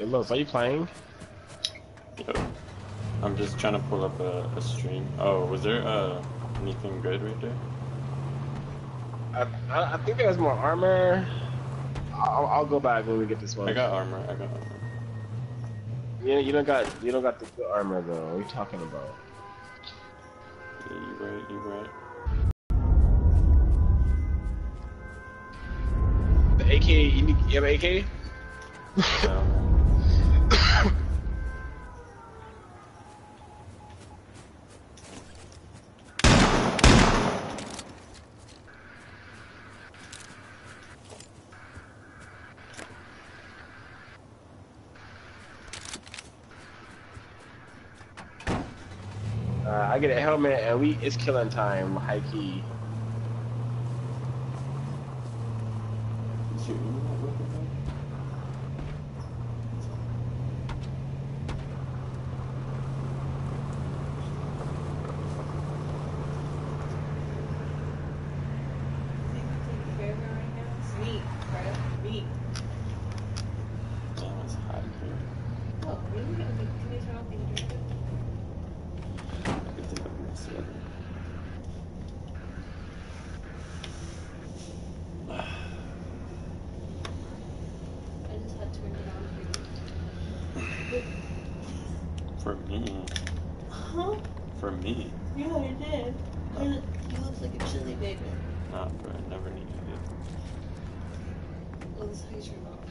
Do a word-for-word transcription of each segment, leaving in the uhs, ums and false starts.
Hey, Los, are you playing? Yep. I'm just trying to pull up a, a stream. Oh, was there uh, anything good right there? I, I, I think there's more armor. I'll, I'll go back when we get this one. I got armor. I got armor. Yeah, you don't got you don't got the good armor though. What are you talking about? Yeah, you right. You right. The A K. You, need, you have an A K? No. Uh, I get a helmet and we it's killing time, high key. Is your internet working now? Sweet, right? Sweet. Damn, it's hot here. Oh, really? Can you turn off the heater? I could take off my sweater. I just had turned it on For me. for you. Huh? For me. Yeah, I did. You look like a chili baby. Nah, bro. I never needed it. Oh, this is how you turn it off.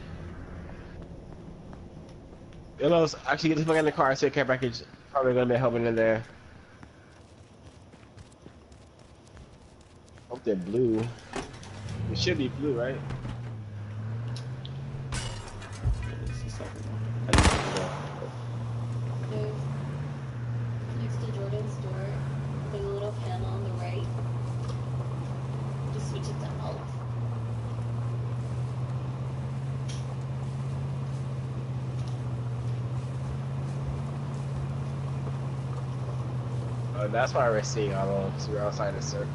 Hey, Los, actually get this back in the car. I said care package. Probably gonna be helping in there. Hope they're blue. It should be blue, right? Yeah, this is the second one. I just did that. There's next to Jordan's door, there's a little panel on the right. Just switch it to off. Oh, that's why we're seeing all of because we're outside the circle.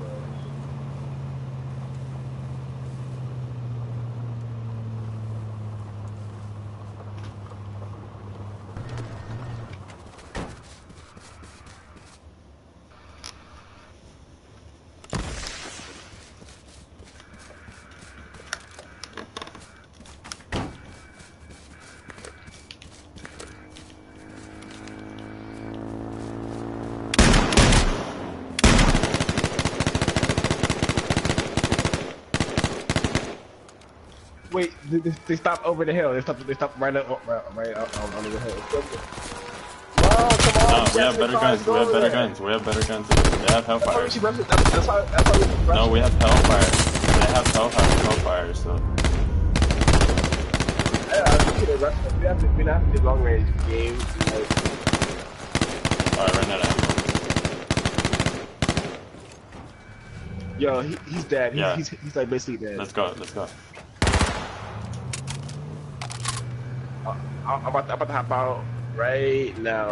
Wait, they, they, they stopped over the hill. They stopped. They stopped right up, right, right up um, under the hill. No, come on. No, we have Jesse, better cars, guns. go We have over better there. guns. We have better guns. They have That's why hellfire. we should rush it. That's, that's why. That's why we should rush No, it. we have hellfire. They have hellfire. Hellfire. So. Yeah, I think we should rush it. We have to. We don't have to do long range games. Like, Alright, run that out. yo, he, he's dead. He's, Yeah. he's he's like basically dead. Let's go. Let's go. Uh, I'm about to, I'm about to hop out right now.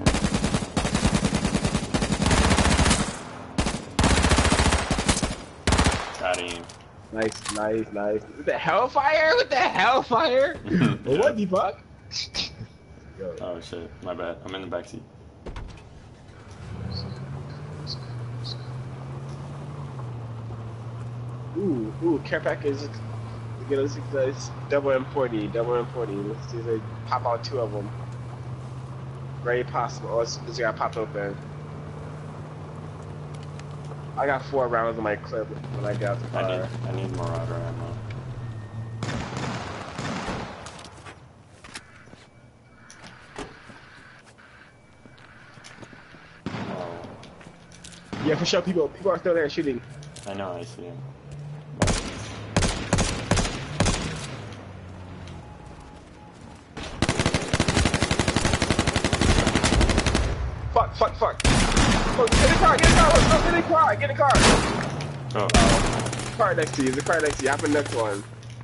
Got him. Nice, nice, nice. With the hellfire? With the hellfire? Yeah. What the fuck? Yo. Oh shit. My bad. I'm in the backseat. Ooh, ooh, care package. Get let's see if it's double M forty, double M forty. Let's see if they pop out two of them. Very possible. Oh, it's, it's got popped open. I got four rounds in my clip when I get out the car. I need. I need Marauder ammo. Oh. Yeah, for sure. People, people are still there shooting. I know. I see him. Fuck, fuck, fuck. Oh, get in the car, get in the car, let's go, get in the car, get in the car. Go. Car next to you, the car next to you, hop in the next one.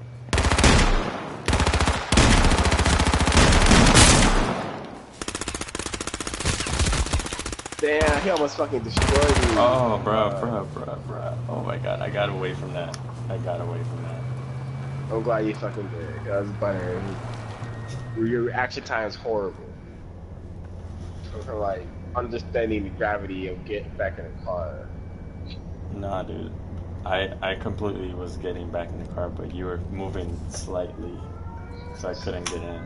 Damn, he almost fucking destroyed me. Oh, bro, bro, bro, bro. Oh my god, I got away from that. I got away from that. I'm glad you fucking did. That was butter. your reaction time is horrible. So for like understanding the gravity of getting back in the car. Nah, dude. I I completely was getting back in the car, but you were moving slightly, so I couldn't get in.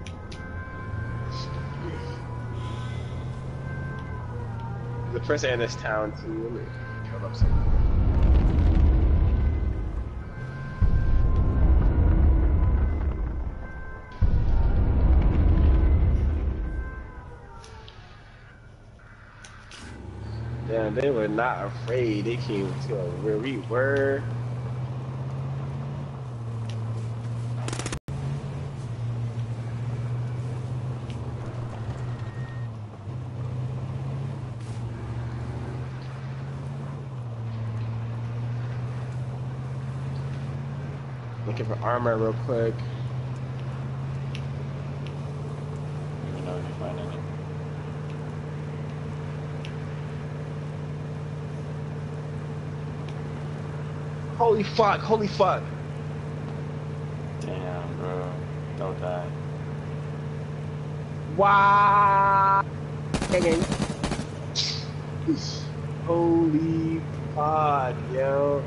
The person in this town too. Let me turn up something. Damn, they were not afraid. They came to where we were. Looking for armor real quick. Let me know if you find any. Holy fuck, holy fuck. Damn, bro. Don't die. Wow. Holy fuck, yo.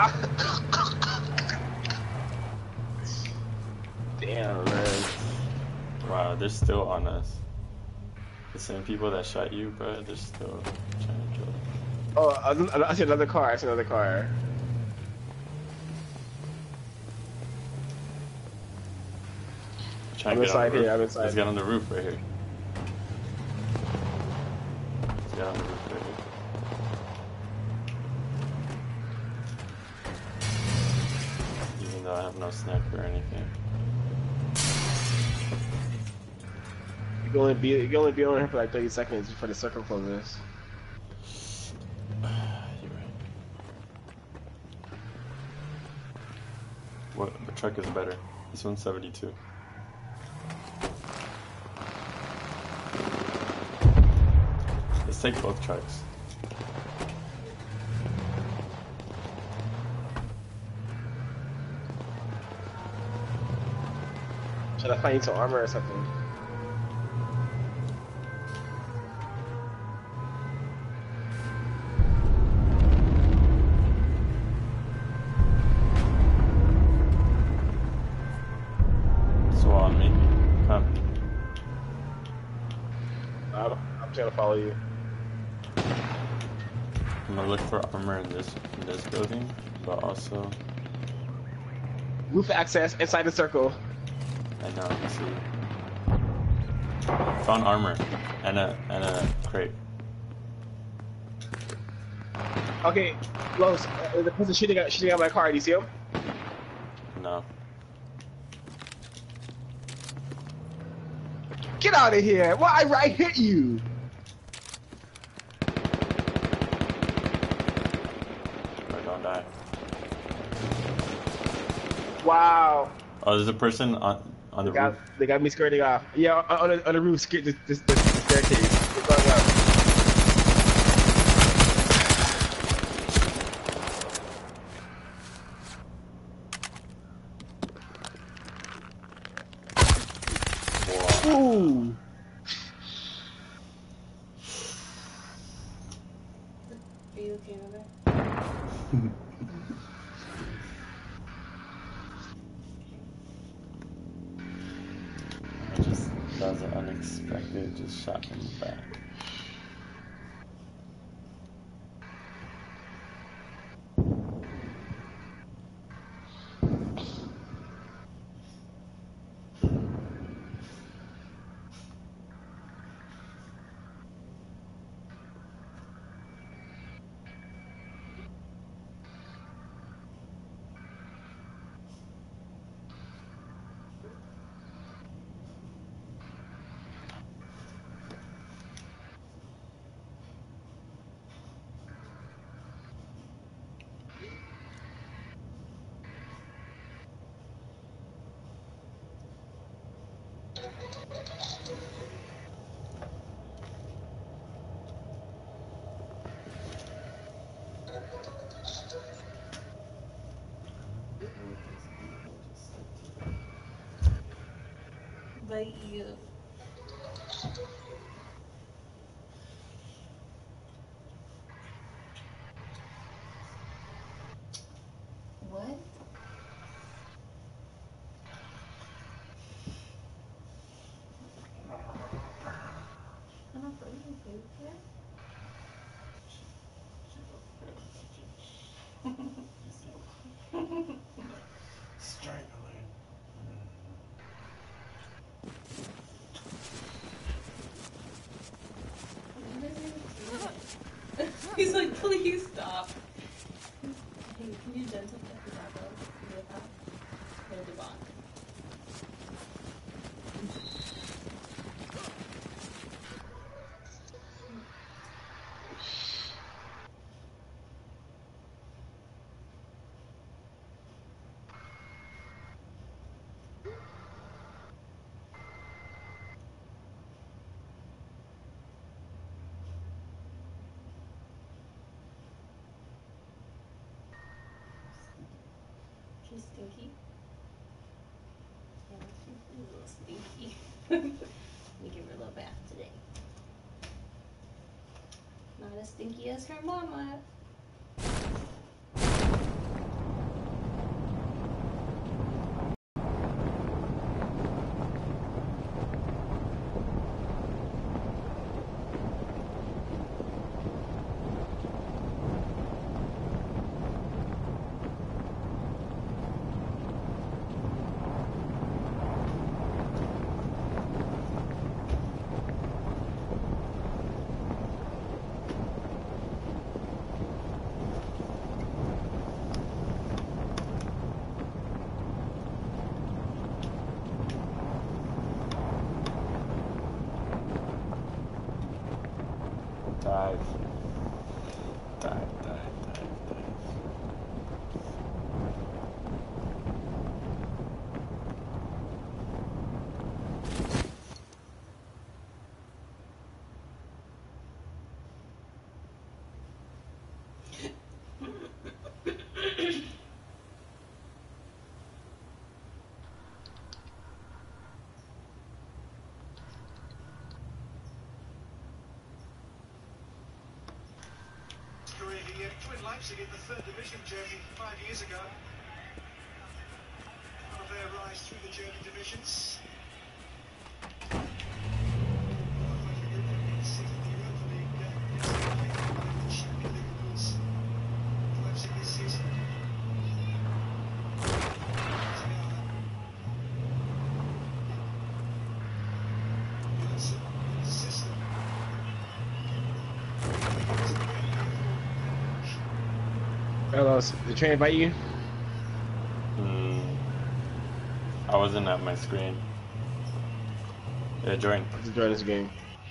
Damn, man. Wow, they're still on us. The same people that shot you, bro, they're still trying to kill us. Oh, I I see another car. I see another car. Try I'm and get on inside the roof. here. I'm inside. Let's get on the roof right here. Let's get on the roof right here. Even though I have no sniper or anything. You can only be you can only be on here for like thirty seconds before the circle closes. You're right. What, what truck is better? This one's seventy-two. Let's take both trucks. Should I find you some armor or something? So on me. Come. I'm, I'm trying to follow you. I'm gonna look for armor in this in this building, but also Roof access inside the circle. I know. Let's see. Found armor and a and a crate. Okay, Los, uh, the person shooting at shooting at my car. Do you see him? No. Get out of here! Why I, I hit you? Or don't die. Wow. Oh, there's a person on on the They got, roof. they got me skirting off. Yeah, on, on, the, on the roof, sk- this, this, this staircase. They're going up. Wow. Ooh. Are you okay with it? I just that was an unexpected just shot from the back. invite you. What? I'm not going to play with you. Strangling. He's like, please stop. Hey, can you gentle check the doggo? Do it up. Hold the box. She's stinky. Yeah, she's a little stinky. We give her a little bath today. Not as stinky as her mama. Dive. Dive, dive, dive, dive. Career, he uh, joined Leipzig in the third division Germany five years ago. One of their rise through the German divisions. Leipzig this season. System. Hello, the train invite you? Mm, I wasn't at my screen. Yeah, join. To join this game.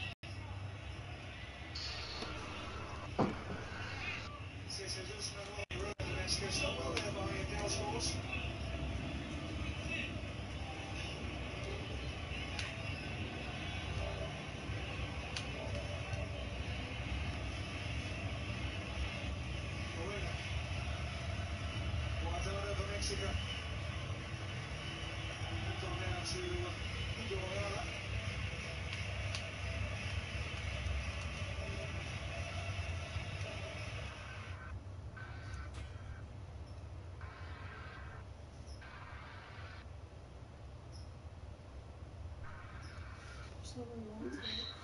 So romantic.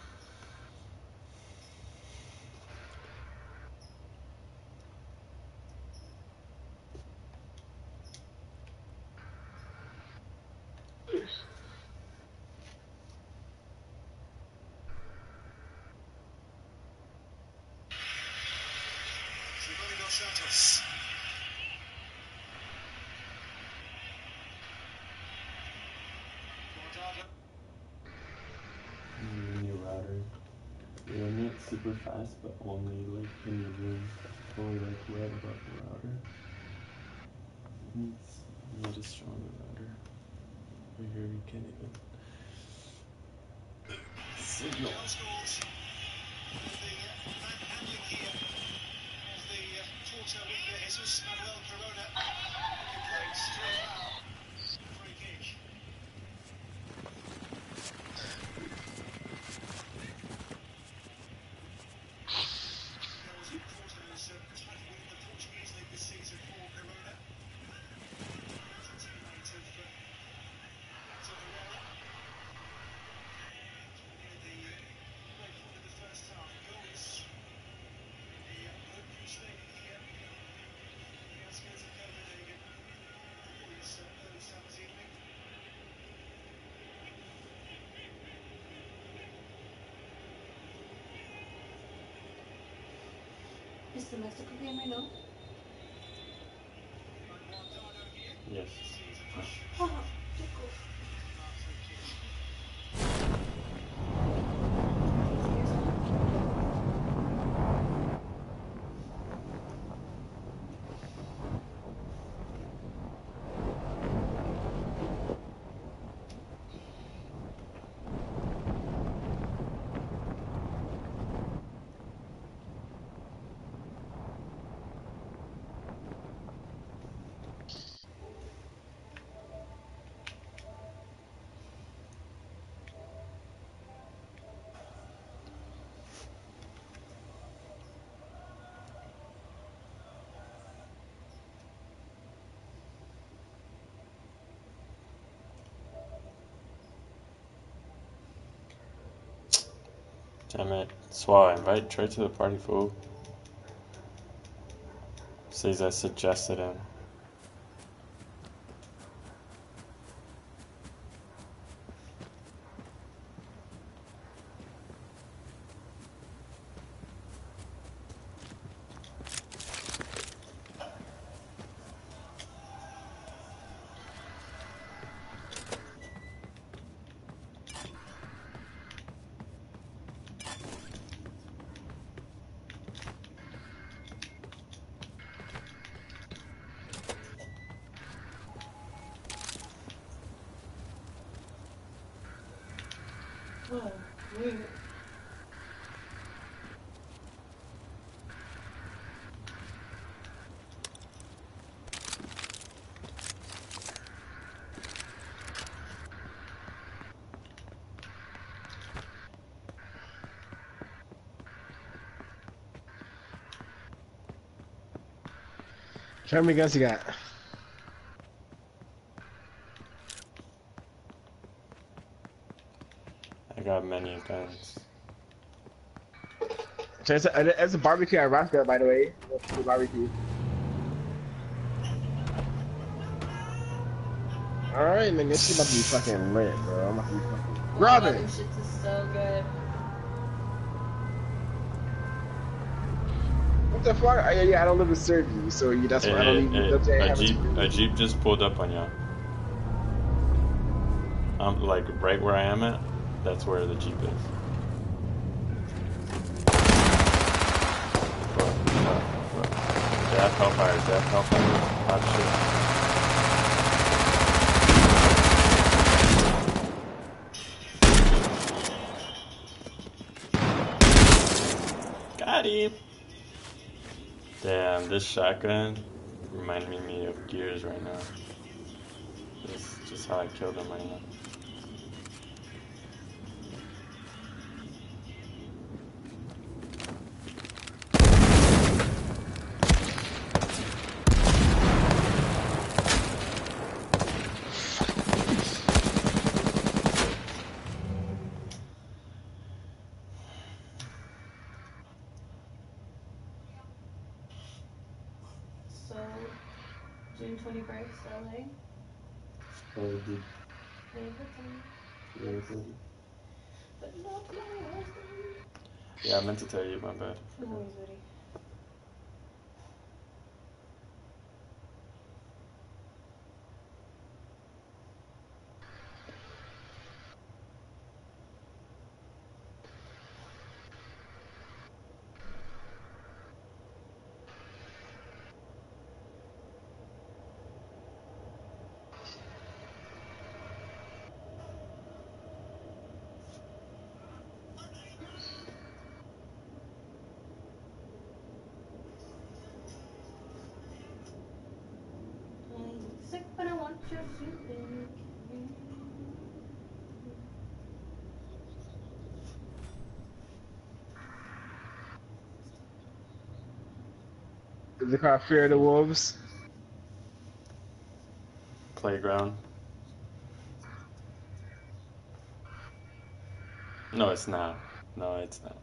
Santos. New router. It'll not super fast, but only like in your room, or like right above the router. Needs need a stronger router. Right here you can't even signal. Jesus Manuel Corona complains to a foul. Free kick. Is the Mexico game right now? Yes. Oh, Damn it. Swallow, invite Trey to the party, fool. Says I suggested him. oh, weird. How many guns you got? I got many guns. So it's a, it's a barbecue at Roscoe, by the way. It's a barbecue. Alright, nigga, this shit about to be fucking lit, bro. I'm about to be fucking. Grab Oh, it! them shits is so good. What the fuck? I, yeah, I don't live in Syracuse, so you, that's Hey, why I don't hey, even hey, live there. a Have jeep, a a jeep just pulled up on y'all. I'm like right where I am at. That's where the jeep is. What? What? What? Death Hellfire, Death Hellfire. Hot shit. Got him. Damn, this shotgun reminding me of Gears right now. This is just how I killed him right now. So, June twenty-first, L A. Oh, dude. Favorite time. Yeah, buddy. But not my husband. Yeah, I meant to tell you, my bad. No worries, buddy. I'm sick, but I want your soothing. Is it called Fear of the Wolves? Playground. No, it's not. No, it's not.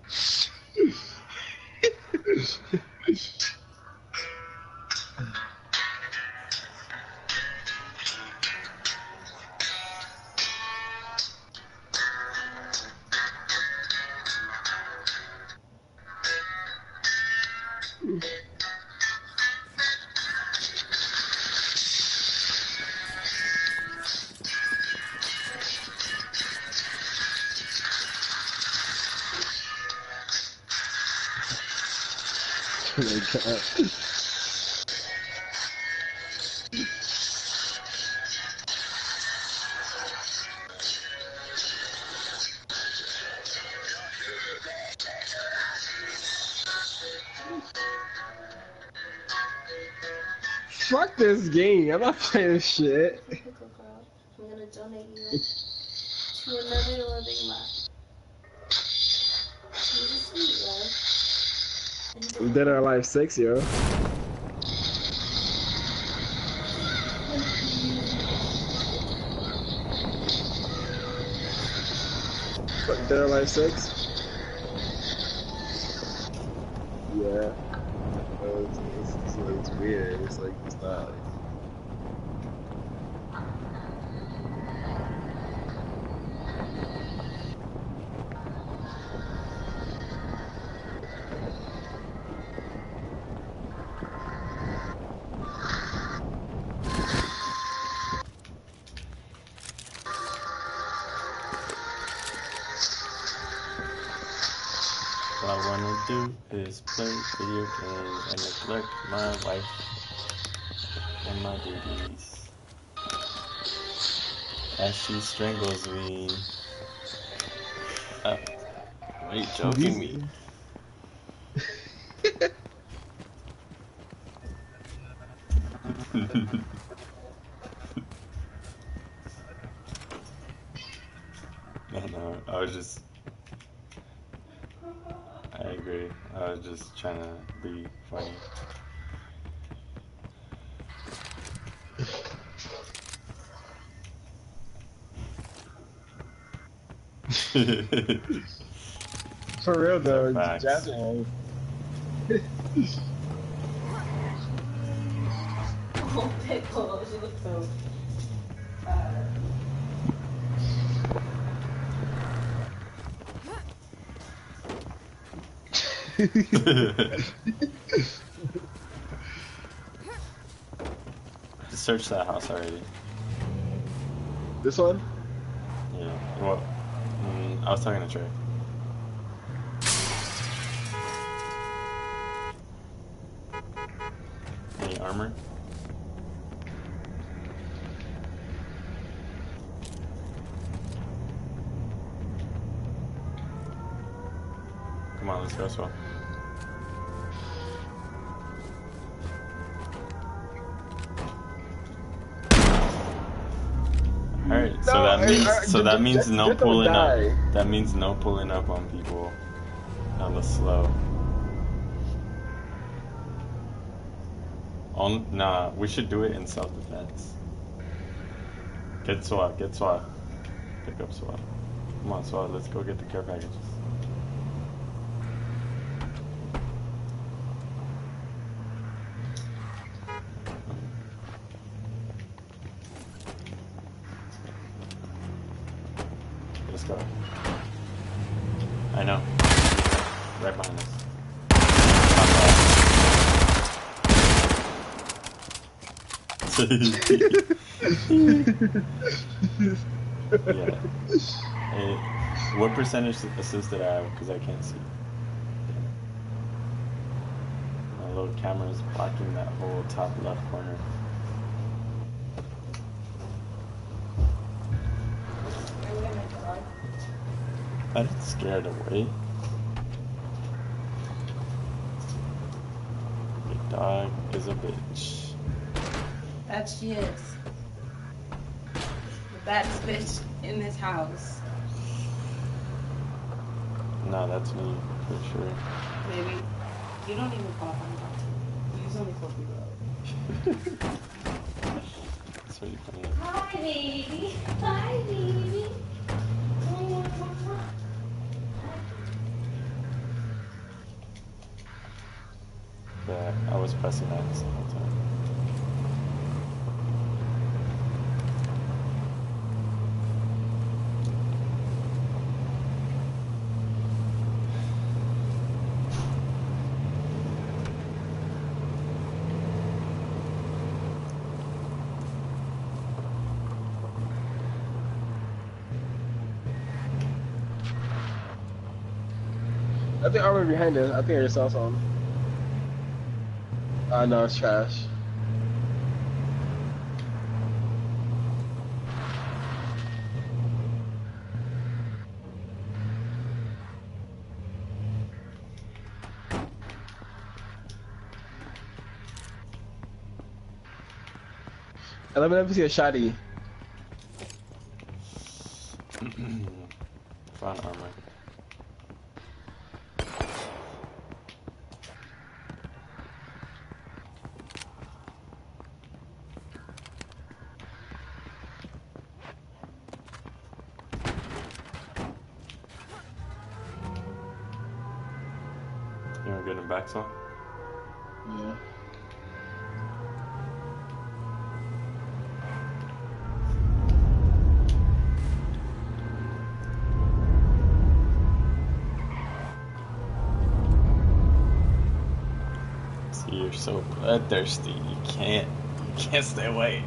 my god. Fuck this game. I'm not playing this shit. Pickle girl. I'm gonna donate you to another living love. He's a sweet love. And he's a Dead or Alive six, yo. What, Dead or Alive six? Yeah. Uh, It's, it's, it's, it's weird. It's like, it's not. All I wanna do is play video games and neglect my wife and my babies as she strangles me. Uh, wait, joking me. No, no, I was just. I agree. I was just trying to be funny. For real though, Facts. Jasmine. Oh, pickle. She looks so bad. Just search that house already. This one? Yeah. Well, mm, I was talking to Trey. Any armor? Come on, let's go as well. Alright, so No, that uh, means uh, so ju- that ju- means just- no just don't pulling up. die. That means no pulling up on people. Hella slow. On nah, we should do it in self defense. Get SWAT, get SWAT. Pick up SWAT. Come on, SWAT, let's go get the care packages. Let's go. I know. Right behind us. Yeah. Hey, what percentage assist did I have? Because I can't see. My little camera is blocking that whole top left corner. I got scared away. Your dog is a bitch. That she is. The baddest bitch in this house. No, that's me, for sure. Maybe. You don't even qualify to talk to. There's only four people out. That's really funny. Hi, baby. Hi, baby. Yeah, I was pressing X the whole time. I think armor behind us. I think I just saw something. I know it's trash. And let me never see a shotty. Found armor. You wanna get him back some? Yeah. See, you're so bloodthirsty. You can't, you can't stay away.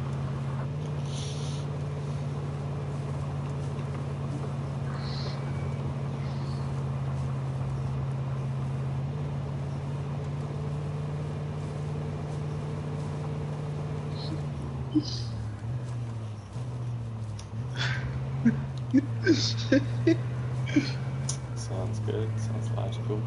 Sounds good. Sounds logical.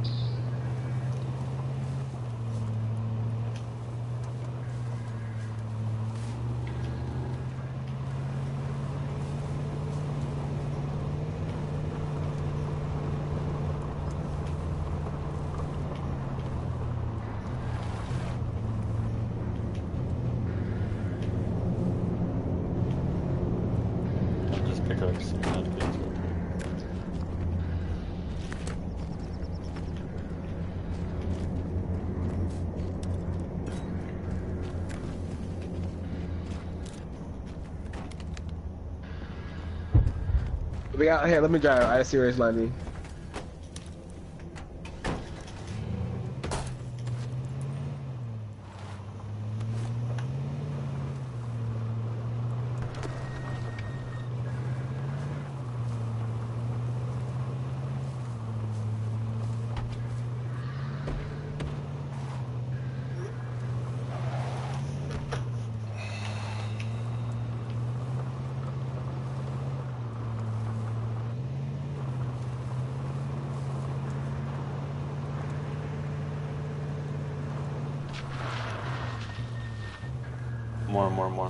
I'll just pick up some notifications real quick. We got here. Let me drive. I see where it's landing. More, more, more.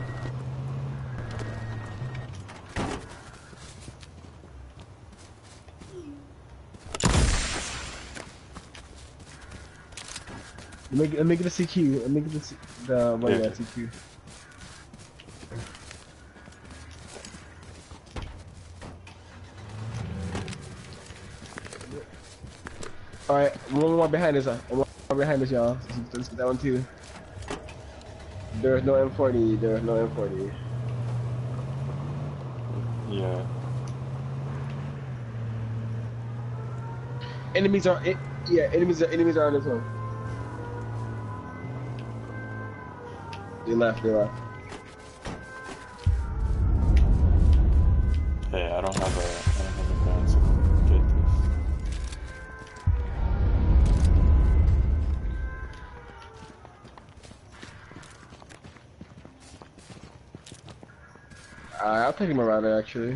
Let me, let me get a C Q. Let me get the, C, the what, Yeah. yeah, C Q. Alright, one more behind us. uh, One more behind us, y'all. Let's get that one too. There's no M forty. There's no M forty. Yeah. Enemies are, eh, yeah, enemies are, enemies are on this one. They left, they left. Hey, I don't have a, I don't have a gun, so get this. Uh, I'll take him around there, actually.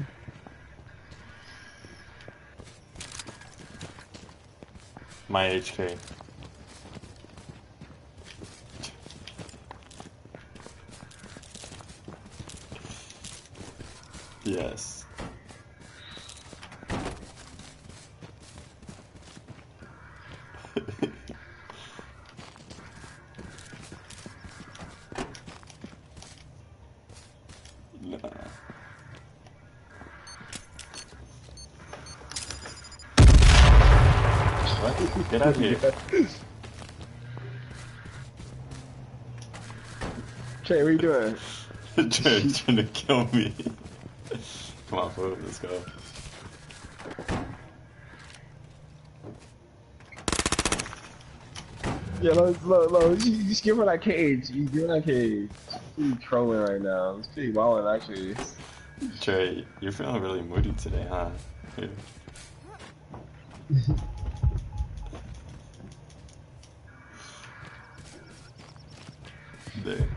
My H K. Yes. Nah. What? Get out of here. Trey, what are you doing? Trying, trying to kill me. Come on, food, let's go. Yeah, look, look, look, you just give her that cage. You give her that cage. She's trolling right now. It's pretty wild, actually. Trey, you're feeling really moody today, huh? Yeah. There.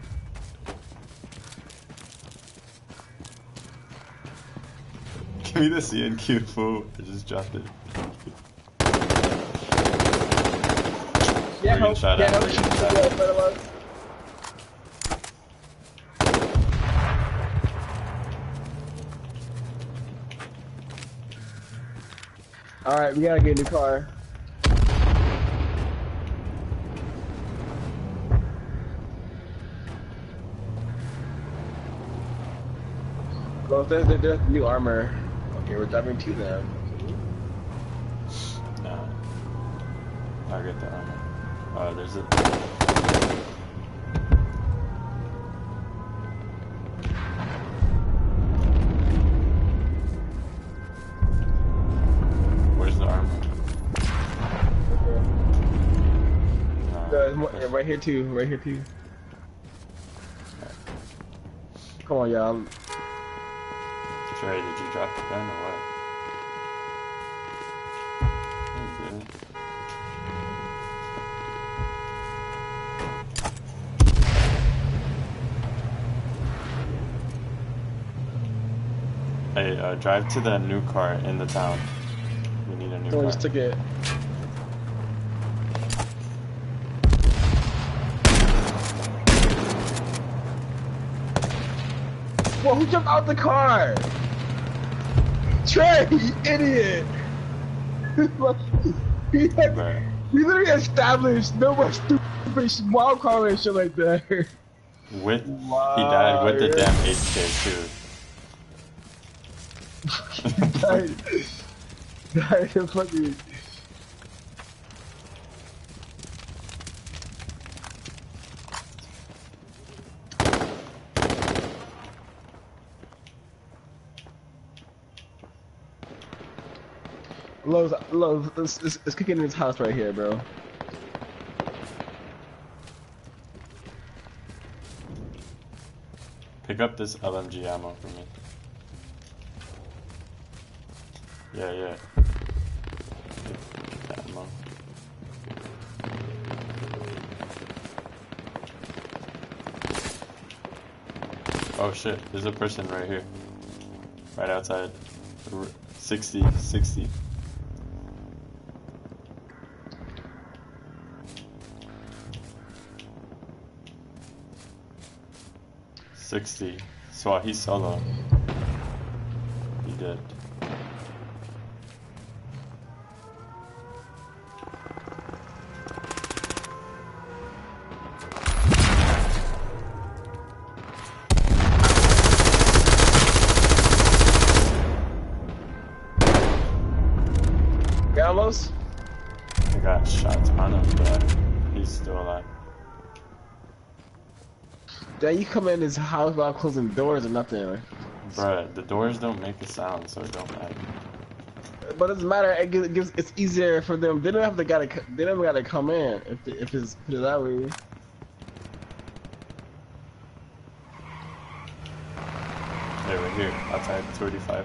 Give me the C N Q, fool. I just dropped it. Yeah, We're getting shot yeah, at. help We're shoot getting the shot guy in at. front of us. Alright, we gotta get in the car. Well, there's, there's new armor. Okay, we're driving to them. No. I'll get the armor. Oh, there's a... Where's the armor? No, There's more, yeah, right here too, right here too. Come on, y'all. Trey, did you drop the gun or what? You didn't. Hey, uh, drive to the new car in the town. We need a new Someone car. just took it. Whoa, who jumped out the car? Trey, you idiot! he, had, Bruh. he literally established no more stupid wild card and shit like that. With Wow, he died with the yeah. damn H K too. That, that is fucking. Lowe's, Lowe's, let's, let's, let's kick it in his house right here, bro. Pick up this L M G ammo for me. Yeah, yeah. Ammo. Oh shit, there's a person right here. Right outside. R- sixty, sixty. sixty. So he's solo. He did. Gallows? I got shots on him, but he's still alive. Then you come in his house without closing doors or nothing. Bruh, the doors don't make a sound, so it don't matter. But it doesn't matter. It gives, it gives it's easier for them. They don't have to gotta. They don't gotta come in if they, if it's put it that way. Hey, we're here, outside thirty-five.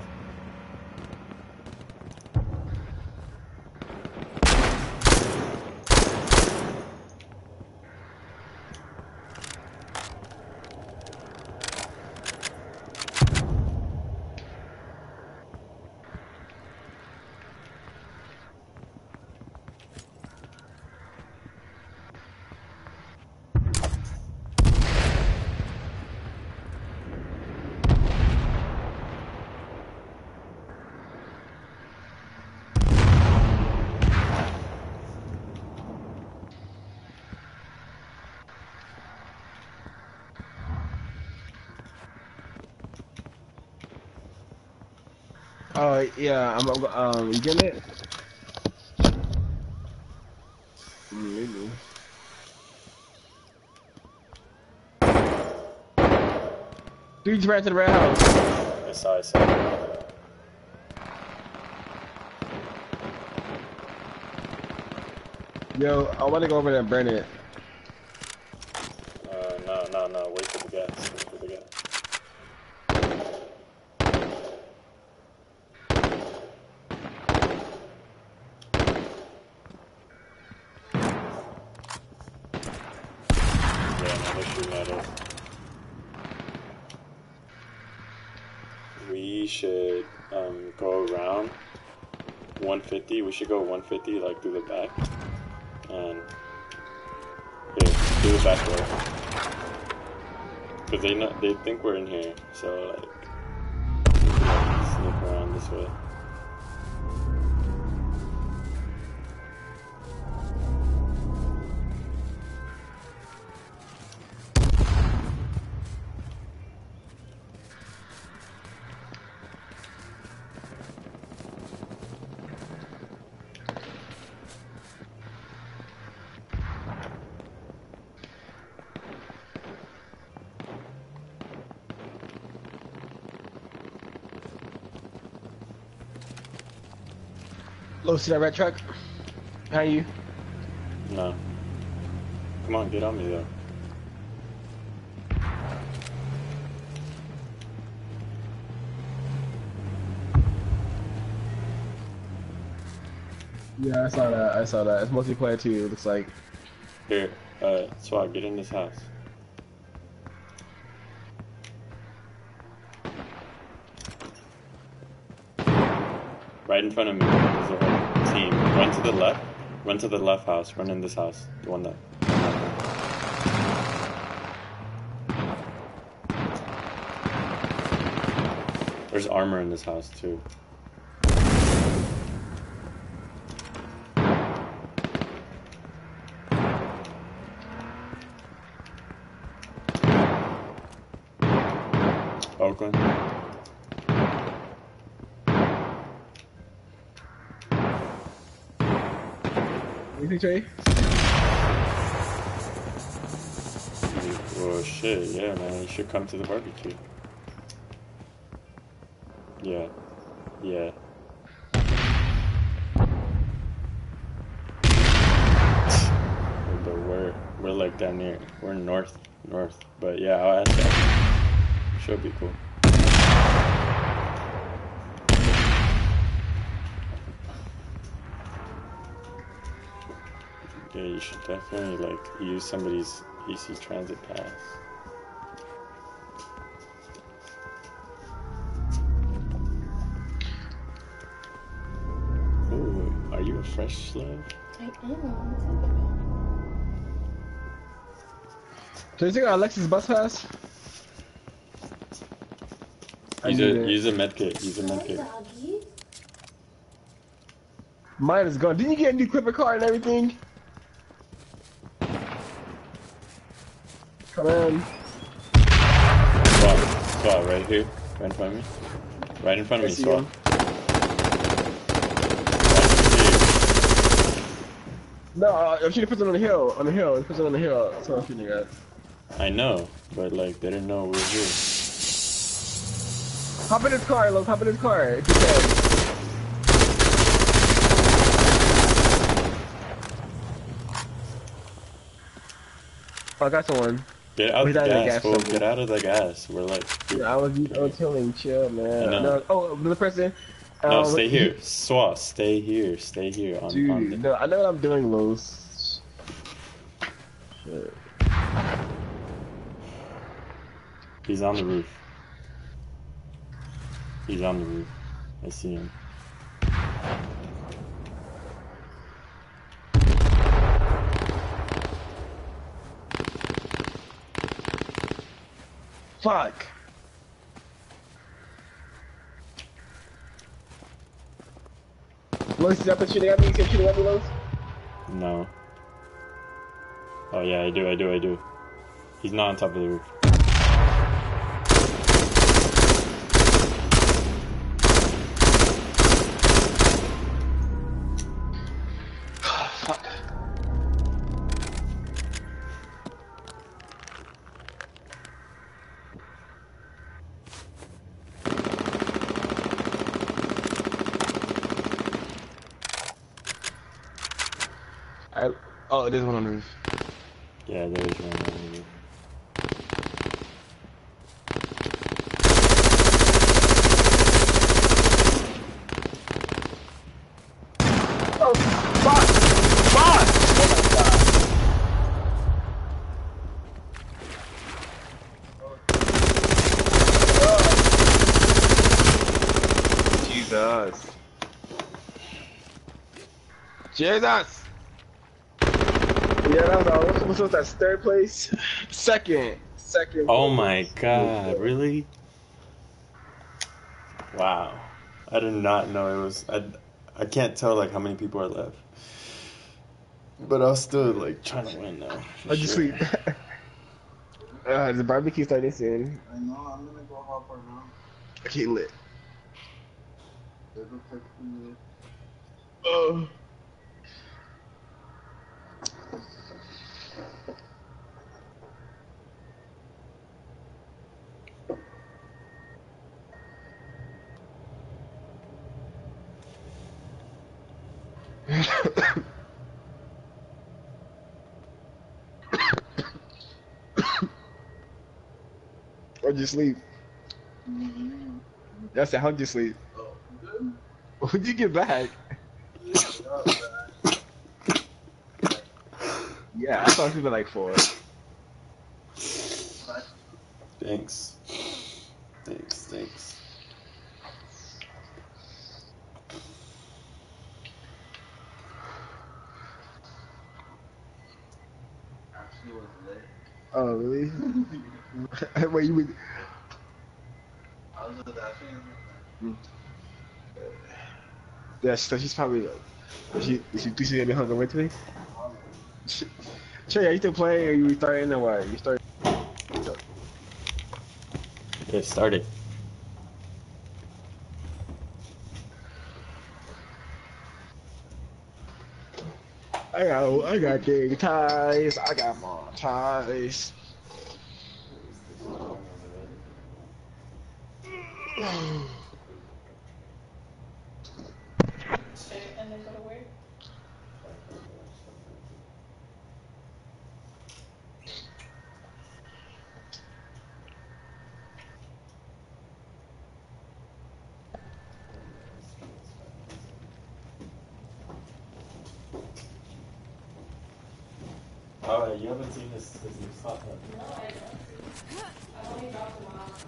Oh yeah, I'm um. You getting it? Mm, maybe. Dude's right to the red house. I saw, I saw. Yo, I want to go over there and burn it. Uh, no, no, no, wait for the gas, wait for the gas. Yeah, no, shooting at us. We should um, go around one fifty. We should go one fifty, like through the back, and yeah, through the back door. Cause they know, they think we're in here, so like we can like, sneak around this way. Low, see that red truck? How you? No. Come on, get on me though. Yeah, I saw that. I saw that. It's multiplayer too. It looks like. Here, uh, Swag, get in this house. Right in front of me is the whole team. Run to the left. Run to the left house. Run in this house. The one that. There's armor in this house too. Oakland. You think, Trey? Well, shit, yeah, man. You should come to the barbecue. Yeah. Yeah. But we're, we're like down near. We're north, north. But yeah, I'll ask that. Should be cool. Yeah, you should definitely like use somebody's E C Transit pass. Ooh, are you a fresh slave? I am. So you think Alexis bus pass? I Use need a it. use a medkit. Use a Hi, medkit. doggy. Mine is gone. Didn't you get a new Clipper car and everything? Come in. Swap, swap, right here, right in front of me. Right in front of I me, see swap. him. Right No, uh, I'm shooting person on the hill. On the hill. It's person on the hill. That's what I'm shooting at. here. I know, but like they didn't know we were here. Hop in his car, Los. Hop in his car if you can. Oh, I got someone. Get out Wait, the that is a gas, gas fool. shovel. Get out of the gas. We're like, Yeah, I was I was chilling, chill, man. I know. No, oh, another person. no, Um, stay he- here. Swap, stay here. Stay here. On, on Dude, the... no, I know what I'm doing, Los. Shit. He's on the roof. He's on the roof. I see him. Fuck. Los, is that the shooting at me? You said shooting at me, Los? No. Oh yeah, I do. I do. I do. He's not on top of the roof. Fuck. I, oh, there's one on the roof. Yeah, there is one on the roof. Oh, fuck! Fuck! Oh my god. Jesus! Jesus! Yeah, that was all. What's, what's that? Third place? Second. Second Oh place. my god, really? Wow. I did not know it was. I, I can't tell like how many people are left. But I was still like trying to win now. How'd you Sure. sleep? uh, the barbecue starting soon. I know, I'm gonna go hop around. Okay, lit. It'll take you. Oh. Where'd you sleep? Mm-hmm. I said, how'd you sleep? Oh, good. When'd you get back? Yeah, I thought it was like four. Thanks. Thanks, thanks. Actually was late. Oh, really? Wait, you would... I was just asking. Yeah, so she's probably like... She, she thinks she's gonna be hungover today? Trey, are you still playing or you starting or what? You starting? It started. I got, I got big ties. I got more ties. Shit, and then go to work. Oh, you haven't seen this, this new spot, huh? No, I don't. I only dropped them off.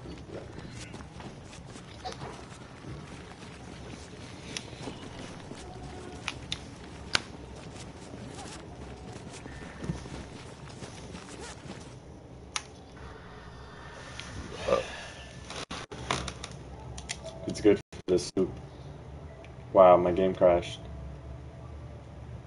It's good for the soup. Wow, my game crashed.